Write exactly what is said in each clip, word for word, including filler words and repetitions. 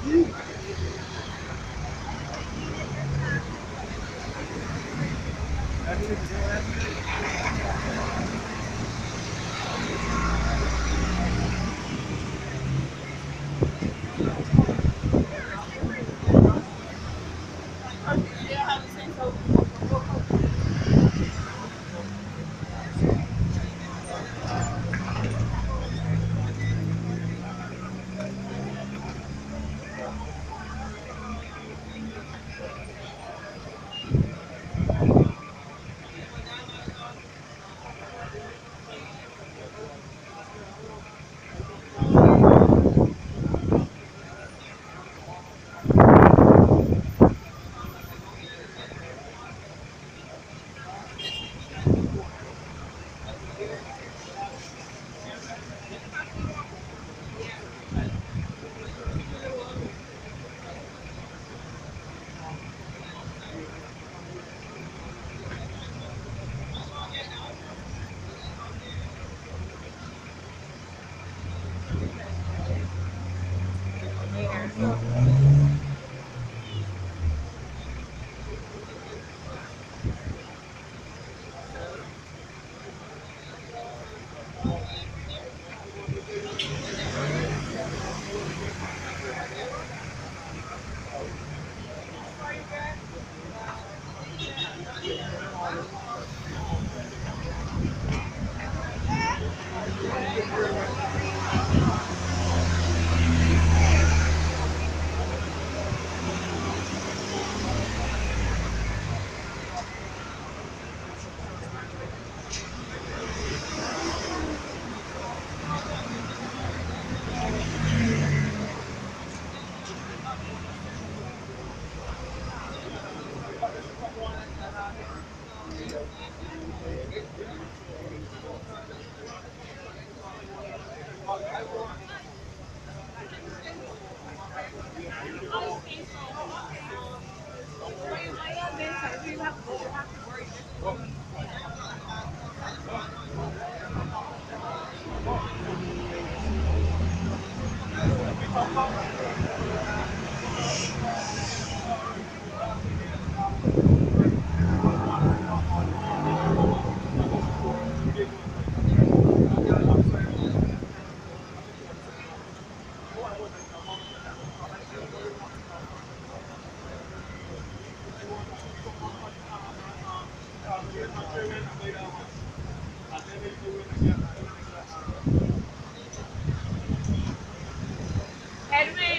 Edwin,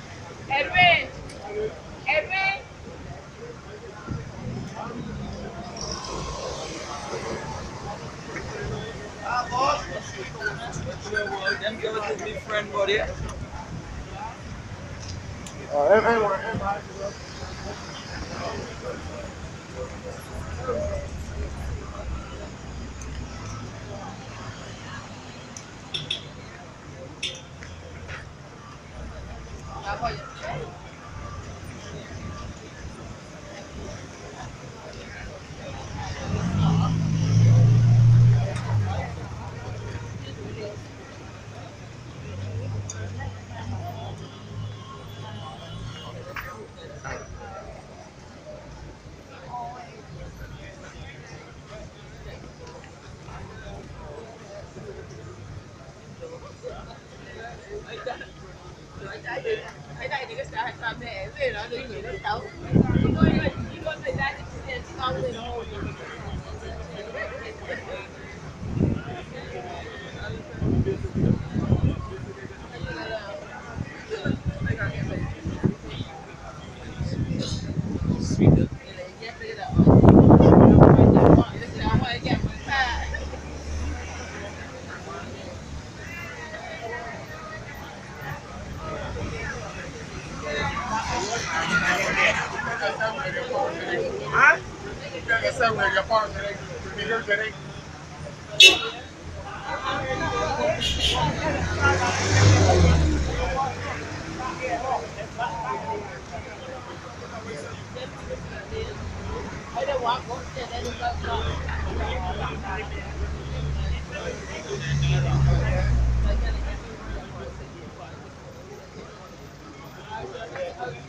Edwin, Edwin. Them give it to me friend, buddy. Oh, em em ngoài em lại. Ở đây thì cái xã hội làm thế gì đó đừng nghĩ nó xấu. Chỉ có chỉ có thời gian thì chỉ con người thôi. Hả? Cái sao người Nhật Bản này thì cái cái này.